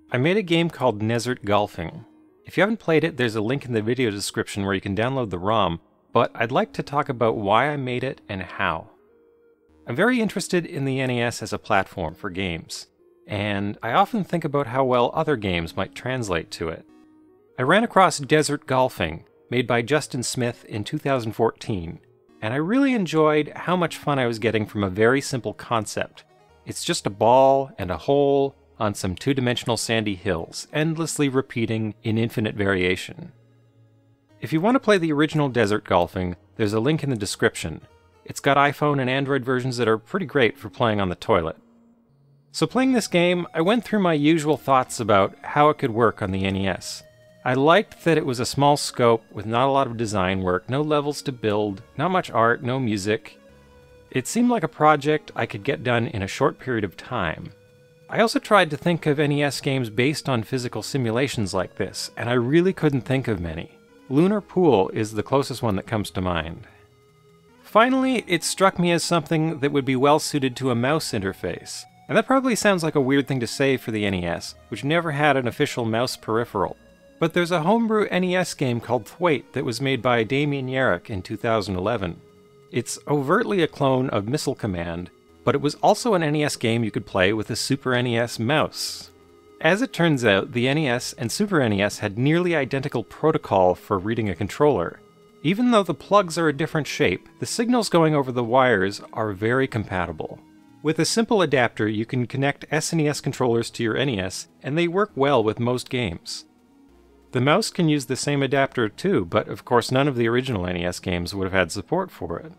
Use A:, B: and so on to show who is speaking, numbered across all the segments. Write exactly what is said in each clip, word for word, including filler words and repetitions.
A: I made a game called Nezzert Golfing. If you haven't played it, there's a link in the video description where you can download the ROM, but I'd like to talk about why I made it and how. I'm very interested in the N E S as a platform for games, and I often think about how well other games might translate to it. I ran across Desert Golfing, made by Justin Smith in two thousand fourteen, and I really enjoyed how much fun I was getting from a very simple concept. It's just a ball and a hole on some two-dimensional sandy hills, endlessly repeating in infinite variation. If you want to play the original Desert Golfing, there's a link in the description. It's got iPhone and Android versions that are pretty great for playing on the toilet. So playing this game, I went through my usual thoughts about how it could work on the N E S. I liked that it was a small scope with not a lot of design work, no levels to build, not much art, no music. It seemed like a project I could get done in a short period of time. I also tried to think of N E S games based on physical simulations like this, and I really couldn't think of many. Lunar Pool is the closest one that comes to mind. Finally, it struck me as something that would be well suited to a mouse interface. And that probably sounds like a weird thing to say for the N E S, which never had an official mouse peripheral. But there's a homebrew N E S game called Thwaite that was made by Damian Yarrick in two thousand eleven. It's overtly a clone of Missile Command, but it was also an N E S game you could play with a Super N E S mouse. As it turns out, the N E S and Super N E S had nearly identical protocol for reading a controller. Even though the plugs are a different shape, the signals going over the wires are very compatible. With a simple adapter, you can connect S N E S controllers to your N E S, and they work well with most games. The mouse can use the same adapter too, but of course none of the original N E S games would have had support for it.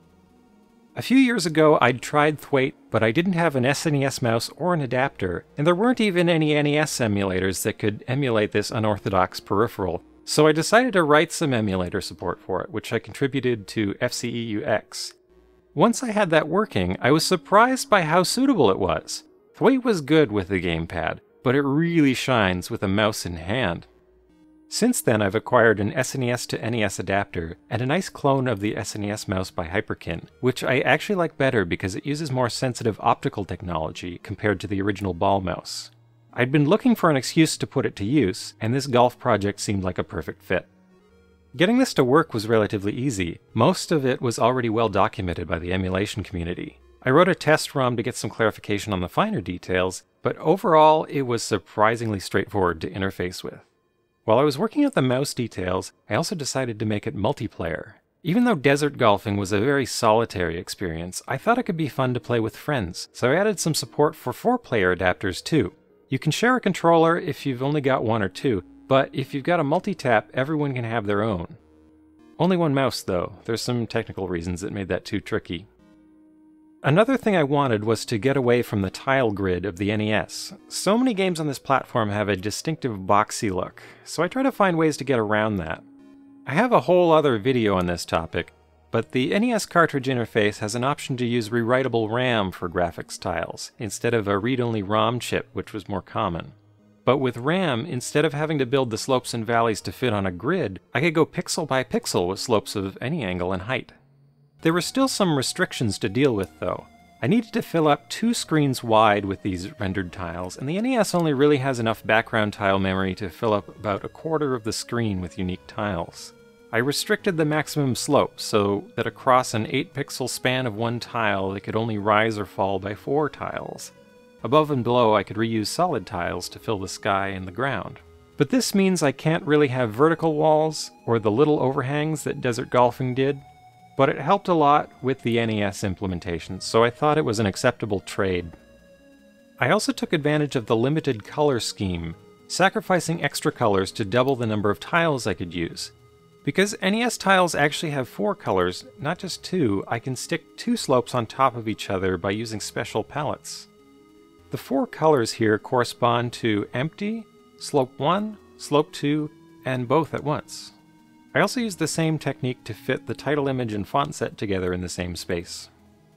A: A few years ago, I'd tried Thwaite, but I didn't have an S N E S mouse or an adapter, and there weren't even any N E S emulators that could emulate this unorthodox peripheral, so I decided to write some emulator support for it, which I contributed to F C E U X. Once I had that working, I was surprised by how suitable it was. Thwaite was good with the gamepad, but it really shines with a mouse in hand. Since then, I've acquired an S N E S to N E S adapter, and a nice clone of the S N E S mouse by Hyperkin, which I actually like better because it uses more sensitive optical technology compared to the original ball mouse. I'd been looking for an excuse to put it to use, and this golf project seemed like a perfect fit. Getting this to work was relatively easy. Most of it was already well documented by the emulation community. I wrote a test ROM to get some clarification on the finer details, but overall it was surprisingly straightforward to interface with. While I was working out the mouse details, I also decided to make it multiplayer. Even though Desert Golfing was a very solitary experience, I thought it could be fun to play with friends, so I added some support for four-player adapters too. You can share a controller if you've only got one or two, but if you've got a multi-tap, everyone can have their own. Only one mouse though. There's some technical reasons that made that too tricky. Another thing I wanted was to get away from the tile grid of the N E S. So many games on this platform have a distinctive boxy look, so I try to find ways to get around that. I have a whole other video on this topic, but the N E S cartridge interface has an option to use rewritable RAM for graphics tiles, instead of a read-only ROM chip, which was more common. But with RAM, instead of having to build the slopes and valleys to fit on a grid, I could go pixel by pixel with slopes of any angle and height. There were still some restrictions to deal with though. I needed to fill up two screens wide with these rendered tiles, and the N E S only really has enough background tile memory to fill up about a quarter of the screen with unique tiles. I restricted the maximum slope so that across an eight pixel span of one tile it could only rise or fall by four tiles. Above and below I could reuse solid tiles to fill the sky and the ground. But this means I can't really have vertical walls or the little overhangs that Desert Golfing did. But it helped a lot with the N E S implementation, so I thought it was an acceptable trade. I also took advantage of the limited color scheme, sacrificing extra colors to double the number of tiles I could use. Because N E S tiles actually have four colors, not just two, I can stick two slopes on top of each other by using special palettes. The four colors here correspond to empty, slope one, slope two, and both at once. I also used the same technique to fit the title image and font set together in the same space.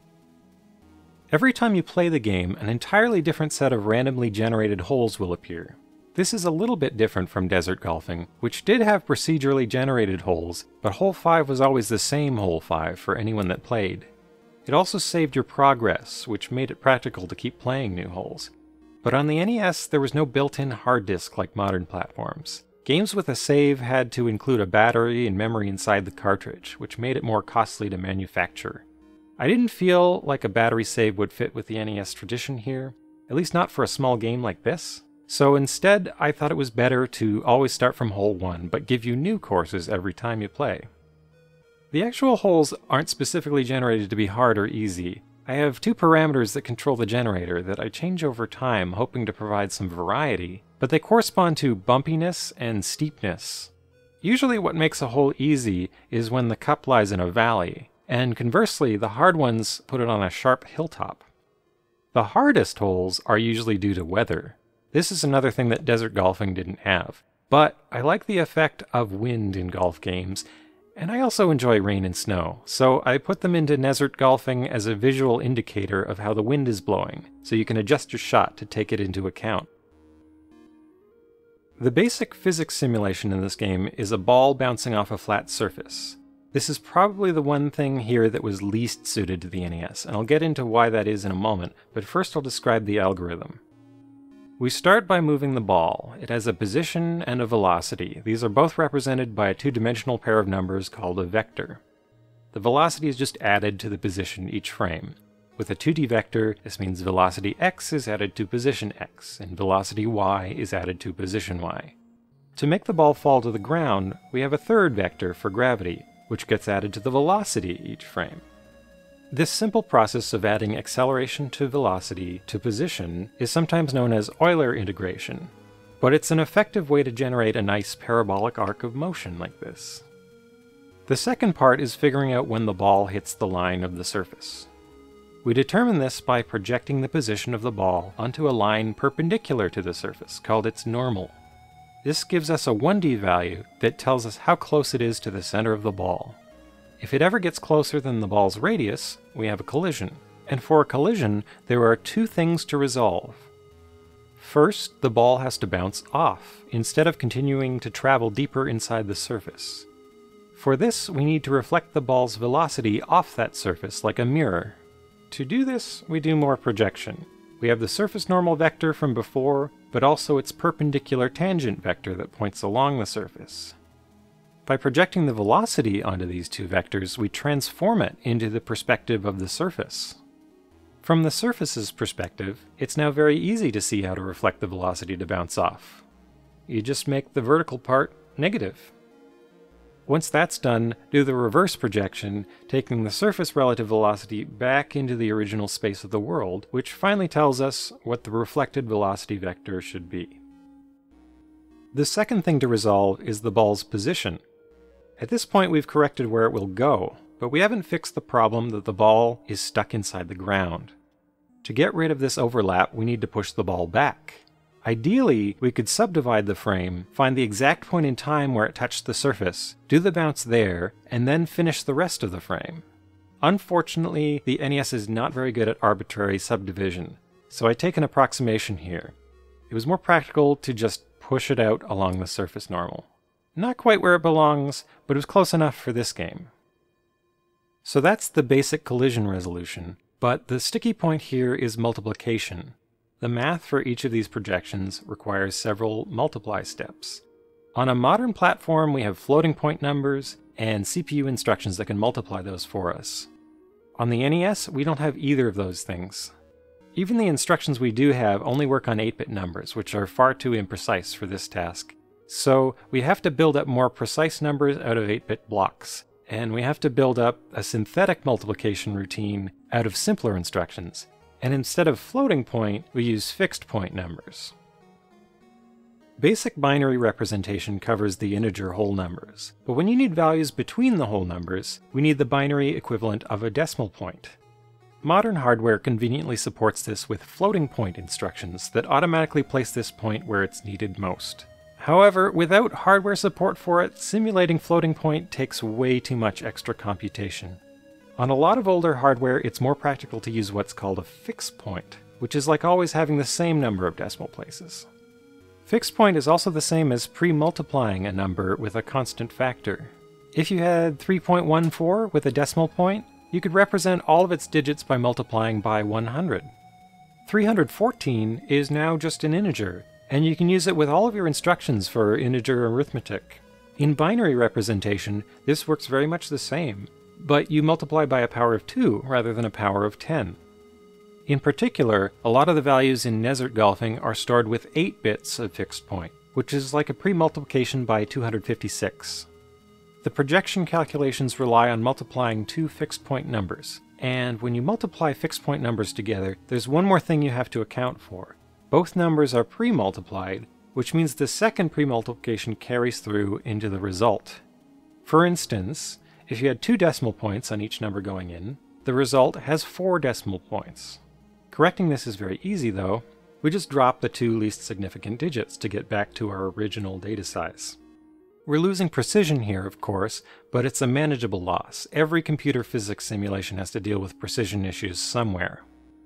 A: Every time you play the game, an entirely different set of randomly generated holes will appear. This is a little bit different from Desert Golfing, which did have procedurally generated holes, but hole five was always the same hole five for anyone that played. It also saved your progress, which made it practical to keep playing new holes. But on the N E S, there was no built-in hard disk like modern platforms. Games with a save had to include a battery and memory inside the cartridge, which made it more costly to manufacture. I didn't feel like a battery save would fit with the N E S tradition here, at least not for a small game like this. So instead, I thought it was better to always start from hole one, but give you new courses every time you play. The actual holes aren't specifically generated to be hard or easy. I have two parameters that control the generator that I change over time, hoping to provide some variety, but they correspond to bumpiness and steepness. Usually what makes a hole easy is when the cup lies in a valley, and conversely, the hard ones put it on a sharp hilltop. The hardest holes are usually due to weather. This is another thing that Desert Golfing didn't have, but I like the effect of wind in golf games, and I also enjoy rain and snow, so I put them into Desert Golfing as a visual indicator of how the wind is blowing, so you can adjust your shot to take it into account. The basic physics simulation in this game is a ball bouncing off a flat surface. This is probably the one thing here that was least suited to the N E S, and I'll get into why that is in a moment, but first I'll describe the algorithm. We start by moving the ball. It has a position and a velocity. These are both represented by a two-dimensional pair of numbers called a vector. The velocity is just added to the position each frame. With a two D vector, this means velocity x is added to position x, and velocity y is added to position y. To make the ball fall to the ground, we have a third vector for gravity, which gets added to the velocity each frame. This simple process of adding acceleration to velocity to position is sometimes known as Euler integration, but it's an effective way to generate a nice parabolic arc of motion like this. The second part is figuring out when the ball hits the line of the surface. We determine this by projecting the position of the ball onto a line perpendicular to the surface, called its normal. This gives us a one D value that tells us how close it is to the center of the ball. If it ever gets closer than the ball's radius, we have a collision. And for a collision, there are two things to resolve. First, the ball has to bounce off, instead of continuing to travel deeper inside the surface. For this, we need to reflect the ball's velocity off that surface like a mirror. To do this, we do more projection. We have the surface normal vector from before, but also its perpendicular tangent vector that points along the surface. By projecting the velocity onto these two vectors, we transform it into the perspective of the surface. From the surface's perspective, it's now very easy to see how to reflect the velocity to bounce off. You just make the vertical part negative. Once that's done, do the reverse projection, taking the surface relative velocity back into the original space of the world, which finally tells us what the reflected velocity vector should be. The second thing to resolve is the ball's position. At this point we've corrected where it will go, but we haven't fixed the problem that the ball is stuck inside the ground. To get rid of this overlap, we need to push the ball back. Ideally, we could subdivide the frame, find the exact point in time where it touched the surface, do the bounce there, and then finish the rest of the frame. Unfortunately, the N E S is not very good at arbitrary subdivision, so I take an approximation here. It was more practical to just push it out along the surface normal. Not quite where it belongs, but it was close enough for this game. So that's the basic collision resolution, but the sticky point here is multiplication. The math for each of these projections requires several multiply steps. On a modern platform, we have floating point numbers and C P U instructions that can multiply those for us. On the N E S, we don't have either of those things. Even the instructions we do have only work on eight bit numbers, which are far too imprecise for this task. So we have to build up more precise numbers out of eight bit blocks, and we have to build up a synthetic multiplication routine out of simpler instructions. And instead of floating point, we use fixed point numbers. Basic binary representation covers the integer whole numbers, but when you need values between the whole numbers, we need the binary equivalent of a decimal point. Modern hardware conveniently supports this with floating point instructions that automatically place this point where it's needed most. However, without hardware support for it, simulating floating point takes way too much extra computation. On a lot of older hardware, it's more practical to use what's called a fixed point, which is like always having the same number of decimal places. Fixed point is also the same as pre-multiplying a number with a constant factor. If you had three point one four with a decimal point, you could represent all of its digits by multiplying by one hundred. three hundred fourteen is now just an integer, and you can use it with all of your instructions for integer arithmetic. In binary representation, this works very much the same, but you multiply by a power of two rather than a power of ten. In particular, a lot of the values in Nesertgolfing are stored with eight bits of fixed point, which is like a pre-multiplication by two hundred fifty-six. The projection calculations rely on multiplying two fixed point numbers, and when you multiply fixed point numbers together, there's one more thing you have to account for. Both numbers are pre-multiplied, which means the second pre-multiplication carries through into the result. For instance, if you had two decimal points on each number going in, the result has four decimal points. Correcting this is very easy though. We just drop the two least significant digits to get back to our original data size. We're losing precision here, of course, but it's a manageable loss. Every computer physics simulation has to deal with precision issues somewhere.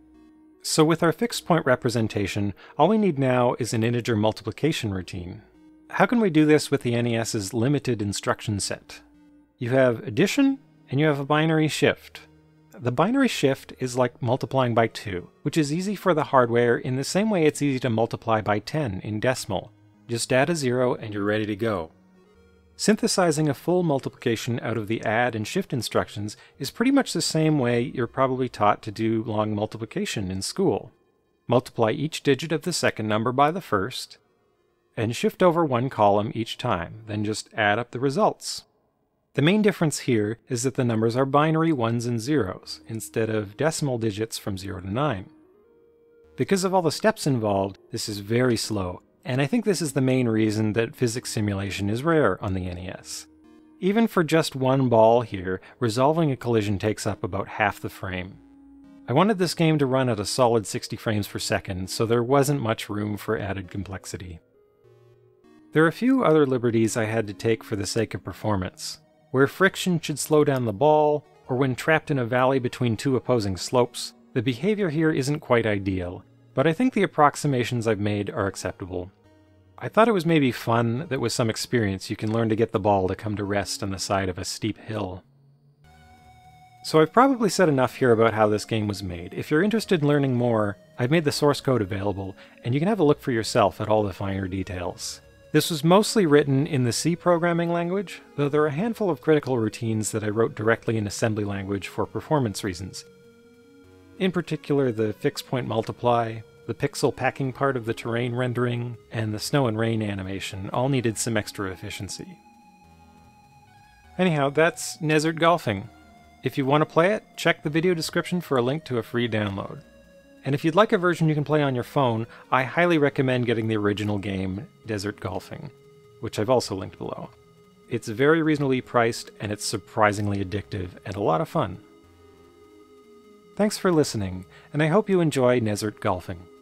A: So with our fixed point representation, all we need now is an integer multiplication routine. How can we do this with the NES's limited instruction set? You have addition, and you have a binary shift. The binary shift is like multiplying by two, which is easy for the hardware in the same way it's easy to multiply by ten in decimal. Just add a zero and you're ready to go. Synthesizing a full multiplication out of the add and shift instructions is pretty much the same way you're probably taught to do long multiplication in school. Multiply each digit of the second number by the first, and shift over one column each time, then just add up the results. The main difference here is that the numbers are binary ones and zeros, instead of decimal digits from zero to nine. Because of all the steps involved, this is very slow, and I think this is the main reason that physics simulation is rare on the N E S. Even for just one ball here, resolving a collision takes up about half the frame. I wanted this game to run at a solid sixty frames per second, so there wasn't much room for added complexity. There are a few other liberties I had to take for the sake of performance. Where friction should slow down the ball, or when trapped in a valley between two opposing slopes, the behavior here isn't quite ideal, but I think the approximations I've made are acceptable. I thought it was maybe fun that with some experience you can learn to get the ball to come to rest on the side of a steep hill. So I've probably said enough here about how this game was made. If you're interested in learning more, I've made the source code available, and you can have a look for yourself at all the finer details. This was mostly written in the C programming language, though there are a handful of critical routines that I wrote directly in assembly language for performance reasons. In particular, the fixed point multiply, the pixel packing part of the terrain rendering, and the snow and rain animation all needed some extra efficiency. Anyhow, that's Nesertgolfing. If you want to play it, check the video description for a link to a free download. And if you'd like a version you can play on your phone, I highly recommend getting the original game, Nesertgolfing, which I've also linked below. It's very reasonably priced, and it's surprisingly addictive and a lot of fun. Thanks for listening, and I hope you enjoy Nesertgolfing.